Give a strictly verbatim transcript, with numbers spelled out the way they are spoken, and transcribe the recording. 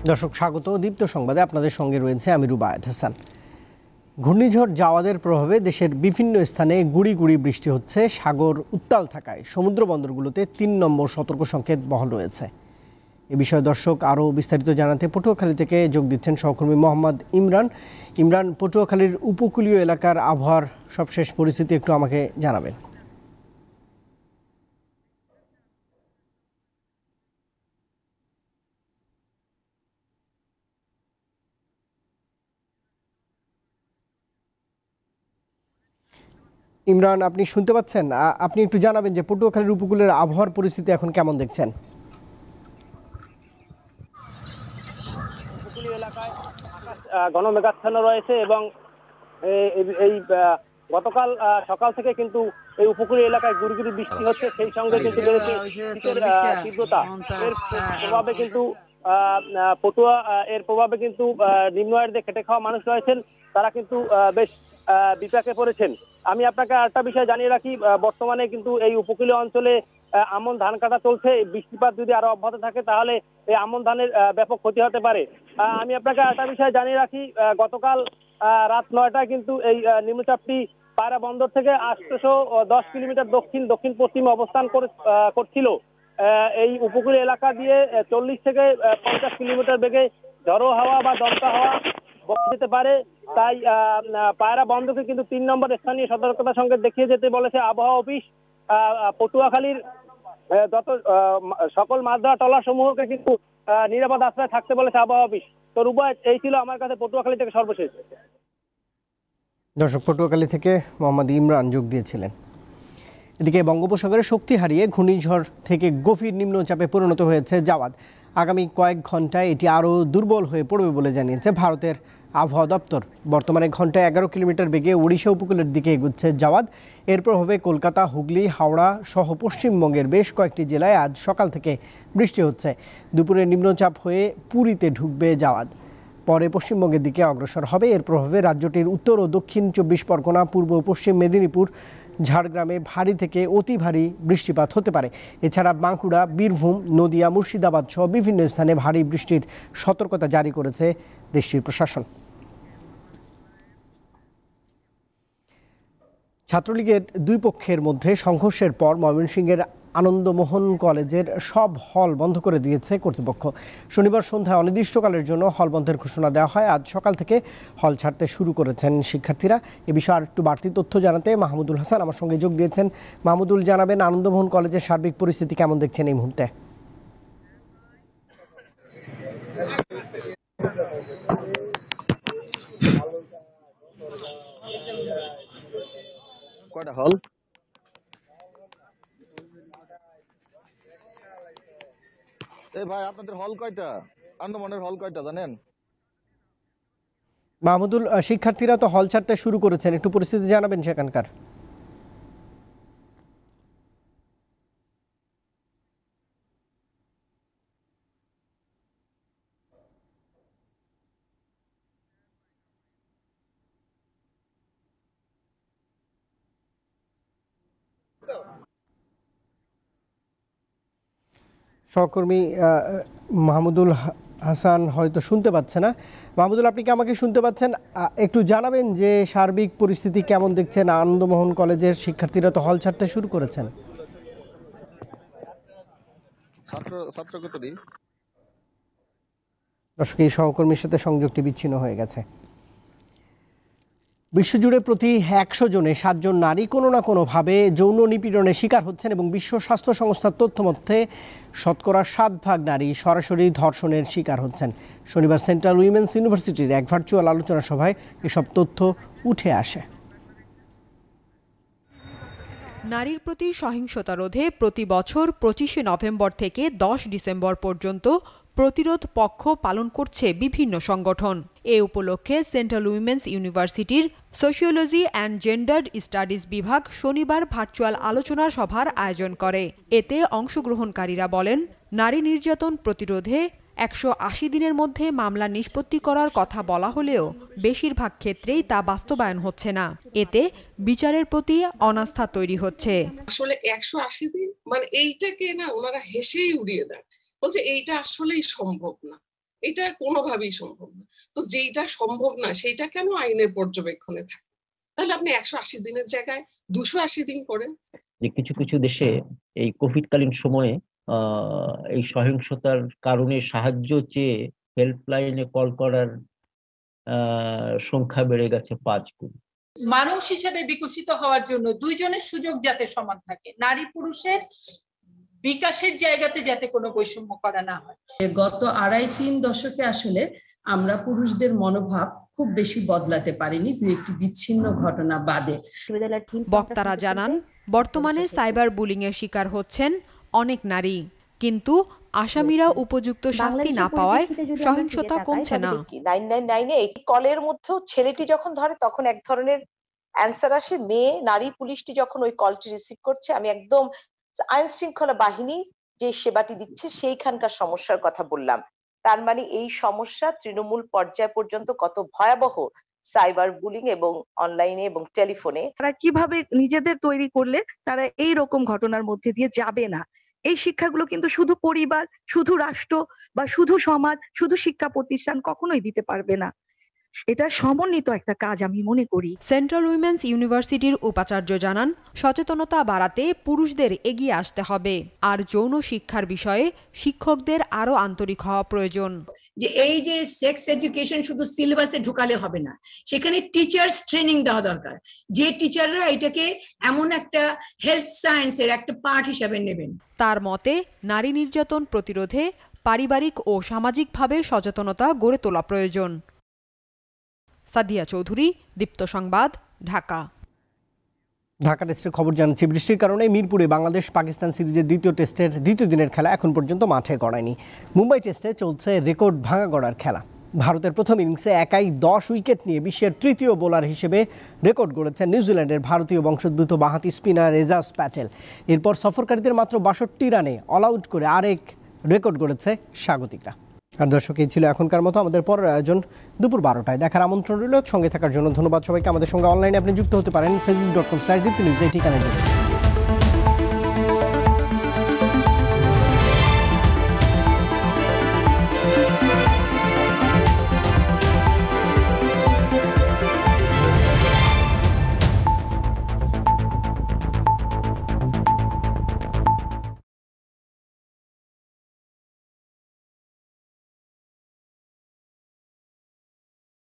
দর্শক স্বাগত দীপ্ত সংবাদে আপনাদের সঙ্গে রয়েছে আমি রুবায়েত হাসান। ঘূর্ণিঝড় জাওয়াদের প্রভাবে দেশের বিভিন্ন স্থানে গুড়ি গুড়ি বৃষ্টি হচ্ছে। সাগর উত্তাল থাকায় সমুদ্র বন্দরগুলোতে তিন নম্বর সতর্ক সংকেত বহাল রয়েছে। এ বিষয়ে দর্শক আরও বিস্তারিত জানাতে পটুয়াখালী থেকে যোগ দিচ্ছেন সহকর্মী মোহাম্মদ ইমরান। ইমরান, পটুয়াখালীর উপকূলীয় এলাকার আবহাওয়ার সবশেষ পরিস্থিতি একটু আমাকে জানাবেন। ইমরান, আপনি শুনতে পাচ্ছেন? আপনি একটু জানাবেন যে পটুয়াখালীর উপকূলের আবহাওয়ার পরিস্থিতি এখন কেমন দেখছেন? উপকূলীয় এলাকায় আকাশ ঘন মেঘাচ্ছন্ন রয়েছে এবং এই গতকাল সকাল থেকে কিন্তু এই উপকূলীয় এলাকায় গুড়ি গুড়ি বৃষ্টি হচ্ছে, সেই সঙ্গে কিন্তু বেড়েছে শীতের তীব্রতা। এর প্রভাবে কিন্তু পটুয়া এর প্রভাবে কিন্তু নিম্ন আয়ের যে খেটে খাওয়া মানুষ রয়েছেন তারা কিন্তু বেশ বিপাকে পড়েছেন। আমি আপনাকে আরেকটা বিষয় জানিয়ে রাখি, বর্তমানে কিন্তু এই উপকূলীয় অঞ্চলে আমন ধান কাটা চলছে। বৃষ্টিপাত যদি আরো অব্যাহত থাকে তাহলে এই আমন ধানের ব্যাপক ক্ষতি হতে পারে। আমি আপনাকে আরেকটা বিষয় জানিয়ে রাখি, গতকাল রাত নয়টায় কিন্তু এই নিম্নচাপটি পায়রা বন্দর থেকে আটশোশো দশ কিলোমিটার দক্ষিণ দক্ষিণ পশ্চিমে অবস্থান করছিল। এই উপকূলীয় এলাকা দিয়ে চল্লিশ থেকে পঞ্চাশ কিলোমিটার বেগে ঝড়ো হাওয়া বা দমকা হাওয়া বয়ে যেতে পারে। তাই পায়রা বন্দরকে কিন্তু তিন নম্বর স্থানীয় সতর্কতা সংকেত দেখিয়ে যেতে বলেছে আবহাওয়া অফিস। পটুয়াখালীর যত সকল মাছ ধরা ট্রলার সমূহকে কিন্তু নিরাপদ আশ্রয় থাকতে বলেছে আবহাওয়া অফিস। তো রুবায়েত, এই ছিল আমার কাছে পটুয়াখালী থেকে সর্বশেষ। দর্শক, পটুয়াখালী থেকে মোহাম্মদ ইমরান যোগ দিয়েছিলেন। এদিকে বঙ্গোপসাগরে শক্তি হারিয়ে ঘূর্ণিঝড় থেকে গভীর নিম্নচাপে পরিণত হয়েছে জাওয়াদ। আগামী কয়েক ঘন্টায় এটি আরও দুর্বল হয়ে পড়বে বলে জানিয়েছে ভারতের আবহাওয়া দপ্তর। বর্তমানে ঘন্টায় এগারো কিলোমিটার বেগে ওড়িশা উপকূলের দিকে এগুচ্ছে জাওয়াদ। এর প্রভাবে কলকাতা, হুগলি, হাওড়া সহ পশ্চিমবঙ্গের বেশ কয়েকটি জেলায় আজ সকাল থেকে বৃষ্টি হচ্ছে। দুপুরে নিম্নচাপ হয়ে পুরীতে ঢুকবে জাওয়াদ, পরে পশ্চিমবঙ্গের দিকে অগ্রসর হবে। এর প্রভাবে রাজ্যটির উত্তর ও দক্ষিণ চব্বিশ পরগনা, পূর্ব ও পশ্চিম মেদিনীপুর, ঝাড়গ্রামে ভারী থেকে অতি ভারী বৃষ্টিপাত হতে পারে। এছাড়া বাঁকুড়া, বীরভূম, নদিয়া, মুর্শিদাবাদ সহ বিভিন্ন স্থানে ভারী বৃষ্টির সতর্কতা জারি করেছে দেশটির প্রশাসন। ছাত্রলীগের দুই পক্ষের মধ্যে সংঘর্ষের পর ময়মনসিংহের আনন্দমোহন কলেজের সব হল বন্ধ করে দিয়েছে কর্তৃপক্ষ। শনিবার সন্ধ্যায় অনির্দিষ্টকালের জন্য হল বন্ধের ঘোষণা দেওয়া হয়। আজ সকাল থেকে হল ছাড়তে শুরু করেছেন শিক্ষার্থীরা। এ বিষয়ে আর একটু বাড়তি তথ্য জানাতে মাহমুদুল হাসান আমার সঙ্গে যোগ দিয়েছেন। মাহমুদুল, জানাবেন আনন্দমোহন কলেজের সার্বিক পরিস্থিতি কেমন দেখছেন এই মুহূর্তে? কয়টা হল? এই ভাই, আপনাদের হল কয়টা? আনন্দমোহনের হল কয়টা জানেন? মাহমুদুল, শিক্ষার্থীরা তো হল ছাড়তে শুরু করেছেন, একটু পরিস্থিতি জানাবেন সেখানকার। সহকর্মী মাহমুদুল হাসান হয়তো শুনতে পাচ্ছে না। মাহমুদুল, আপনি কি আমাকে শুনতে পাচ্ছেন? একটু জানাবেন যে সার্বিক পরিস্থিতি কেমন দেখছেন? আনন্দমোহন কলেজের শিক্ষার্থীরা তো হল ছাড়তে শুরু করেছেন। ছাত্র ছাত্র কত দিন দর্শক, এই সহকর্মীর সাথে সংযোগটি বিচ্ছিন্ন হয়ে গেছে। বিশ্বজুড়ে প্রতি একশো জনে সাতজন নারী কোনো না কোনোভাবে যৌন নিপীড়নের শিকার হচ্ছেন এবং বিশ্ব স্বাস্থ্য সংস্থার তথ্য মধ্যে শতকরা সাত ভাগ নারী সরাসরি ধর্ষণের শিকার হচ্ছেন। শনিবার সেন্ট্রাল উইমেন্স ইউনিভার্সিটির এক ভার্চুয়াল আলোচনা সভায় এসব তথ্য উঠে আসে। নারীর প্রতি সহিংসতা রোধে প্রতি বছর পঁচিশে নভেম্বর থেকে দশ ডিসেম্বর পর্যন্ত প্রতিরোধ পক্ষ পালন করছে বিভিন্ন সংগঠন। এ উপলক্ষে সেন্ট্রাল উইমেন্স ইউনিভার্সিটির সোশিওলজি অ্যান্ড জেন্ডার স্টাডিজ বিভাগ শনিবার ভার্চুয়াল আলোচনা সভার আয়োজন করে। এতে অংশগ্রহণকারীরা বলেন, নারী নির্যাতন প্রতিরোধে একশো আশি দিনের মধ্যে মামলা নিষ্পত্তি করার কথা বলা হলেও বেশিরভাগ ক্ষেত্রেই তা বাস্তবায়ন হচ্ছে না। এতে বিচারের প্রতি অনাস্থা তৈরি হচ্ছে। আসলে একশো আশি দিন মানে এইটাকে না ওনারা হেসেই উড়িয়ে দেন, বলছে এইটা আসলেই সম্ভব না। এটা কোনোভাবেই সম্ভব না। তো যেইটা সম্ভব না সেইটা কেন আইনের পর্যবেক্ষণে থাকে? তাহলে আপনি একশো আশি দিনের জায়গায় দুশো আশি দিন করেন। যে কিছু কিছু দেশে এই কোভিডকালীন সময়ে এই সহিংসতার কারণে সাহায্য চেয়ে হেল্পলাইনে কল করার সংখ্যা বেড়ে গেছে পাঁচ গুণ। মানুষ হিসেবে বিকশিত হওয়ার জন্য দুইজনের সুযোগ যাতে সমান থাকে, নারী পুরুষের বিকাশের জায়গাতে যাতে কোনো বৈষম্য করা না হয়। গত আড়াই তিন দশকে আসলে আমরা পুরুষদের মনোভাব খুব বেশি বদলাতে পারিনি, দু একটি বিচ্ছিন্ন ঘটনা বাদে। বক্তারা জানান, বর্তমানে সাইবার বুলিং এর শিকার হচ্ছেন অনেক নারী, কিন্তু আসামিরা উপযুক্ত শাস্তি না পাওয়ায় সহিংসতা কমছে না। নাইন নাইন নাইনে এই কলের মধ্যেও ছেলেটি যখন ধরে তখন এক ধরনের অ্যান্সার আসে, মেয়ে নারী পুলিশটি যখন ওই কলটি রিসিভ করছে, আমি একদম আইন শৃঙ্খলা বাহিনী যে সেবাটি দিচ্ছে সেইখানকার সমস্যার কথা বললাম। তার মানে এই সমস্যা তৃণমূল পর্যায় পর্যন্ত কত ভয়াবহ সাইবার বুলিং এবং অনলাইনে এবং টেলিফোনে। তারা কিভাবে নিজেদের তৈরি করলে তারা এই রকম ঘটনার মধ্যে দিয়ে যাবে না, এই শিক্ষাগুলো কিন্তু শুধু পরিবার, শুধু রাষ্ট্র বা শুধু সমাজ, শুধু শিক্ষা প্রতিষ্ঠান কখনোই দিতে পারবে না। এটা সমন্বিত একটা কাজ আমি মনে করি। সেন্ট্রাল উইমেন্স ইউনিভার্সিটির উপাচার্য জানান, সচেতনতা বাড়াতে পুরুষদের এগিয়ে আসতে হবে, আর যৌন শিক্ষার বিষয়ে শিক্ষকদের আরো আন্তরিক হওয়া প্রয়োজন। যে এই যে সেক্স এডুকেশন শুধু সিলেবাসে ঢুকালে হবে না, সেখানে টিচার্স ট্রেনিং দেওয়া দরকার, যে টিচাররা এটাকে এমন একটা হেলথ সায়েন্সের একটা পার্ট হিসাবে নেবেন। তার মতে, নারী নির্যাতন প্রতিরোধে পারিবারিক ও সামাজিকভাবে সচেতনতা গড়ে তোলা প্রয়োজন। সাদিয়া চৌধুরী, দীপ্ত সংবাদ, ঢাকা। ঢাকা টেস্টের খবর জানাচ্ছি। বৃষ্টির কারণে মিরপুরে বাংলাদেশ পাকিস্তান সিরিজের দ্বিতীয় টেস্টের দ্বিতীয় দিনের খেলা এখন পর্যন্ত মাঠে গড়ায়নি। মুম্বাই টেস্টে চলছে রেকর্ড ভাঙা গড়ার খেলা। ভারতের প্রথম ইনিংসে একাই দশ উইকেট নিয়ে বিশ্বের তৃতীয় বোলার হিসেবে রেকর্ড গড়েছেন নিউজিল্যান্ডের ভারতীয় বংশোদ্ভূত বাঁহাতি স্পিনার এজাজ প্যাটেল। এরপর সফরকারীদের মাত্র বাষট্টি রানে অল আউট করে আরেক রেকর্ড গড়েছে স্বাগতিকরা। আর দর্শক, এই ছিল এখনকার মতো। আমাদের পরের আয়োজন দুপুর বারোটায় দেখার আমন্ত্রণ রইল। সঙ্গে থাকার জন্য ধন্যবাদ সবাইকে। আমাদের সঙ্গে অনলাইনে আপনি যুক্ত হতে পারেন facebook dot com slash Dipti news এই ঠিকানায়।